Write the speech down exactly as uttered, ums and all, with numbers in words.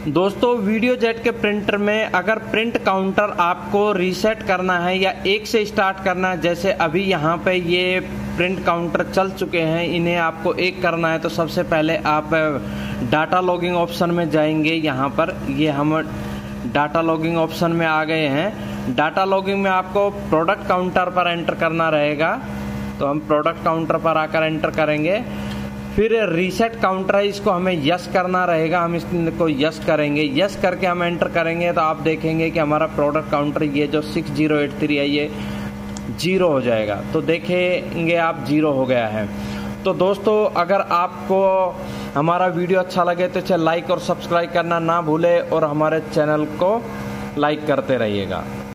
दोस्तों video jet के printer में अगर प्रिंट काउंटर आपको रीसेट करना है या एक से स्टार्ट करना है, जैसे अभी यहाँ पे ये प्रिंट काउंटर चल चुके हैं, इन्हें आपको एक करना है तो सबसे पहले आप डाटा लॉगिंग ऑप्शन में जाएंगे। यहाँ पर ये हम डाटा लॉगिंग ऑप्शन में आ गए हैं। डाटा लॉगिंग में आपको प्रोडक्ट काउंटर पर एंटर करना रहेगा, तो हम प्रोडक्ट काउंटर पर आकर एंटर करेंगे। फिर रीसेट काउंटर है, इसको हमें यस करना रहेगा, हम इसको यस करेंगे। यस करके हम एंटर करेंगे तो आप देखेंगे कि हमारा प्रोडक्ट काउंटर ये जो सिक्स ज़ीरो एट थ्री है ये जीरो हो जाएगा। तो देखेंगे आप जीरो हो गया है। तो दोस्तों अगर आपको हमारा वीडियो अच्छा लगे तो इसे लाइक और सब्सक्राइब करना ना भूले और हमारे चैनल को लाइक करते रहिएगा।